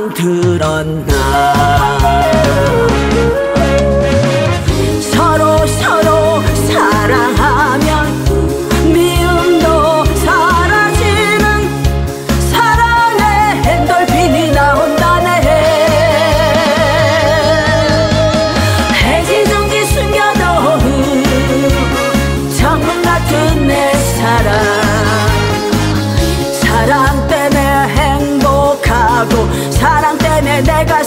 만들었나. 서로 사랑하면 미움도 사라지는 사랑의 엔돌핀이 나온다네. 해지종기 숨겨놓은 정문 같은 내 사랑 때문에 행복하고 사랑 때문에 내가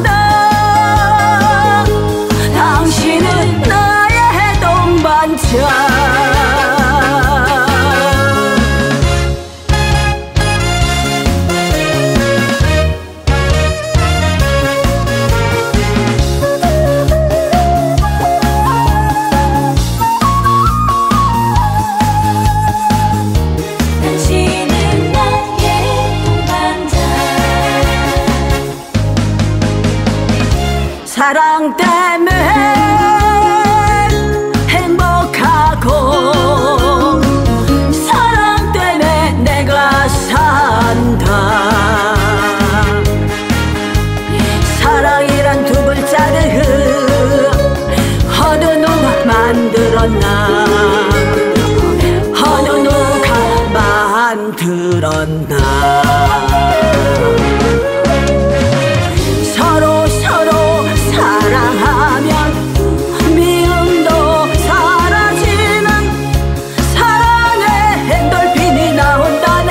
산다. 당신은 나의 동반자. 사랑 때문에 행복하고 사랑 때문에 내가 산다. 사랑이란 두 글자를 어느 누가 만들었나. 어느 누가 만들었나. 사랑하면 미움도 사라지는 사랑의 엔돌핀이 나온다네.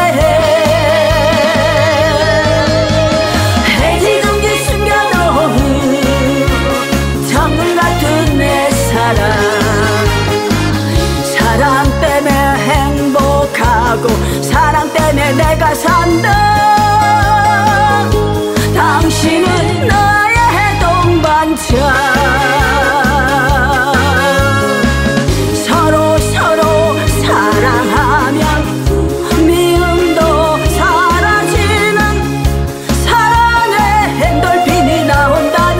해지종기 숨겨놓은 정문 같은 내 사랑 때문에 행복하고 사랑 때문에 내가 산다. 당신은 나의 동반자. 서로 사랑하면 미움도 사라지는 사랑의 엔돌핀이 나온다네.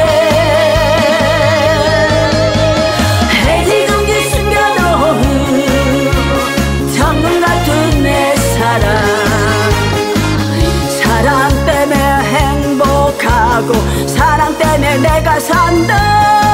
해지종기 숨겨놓은 정문 같은 내 사랑 때문에 행복하고 사랑 때문에 내가 산다.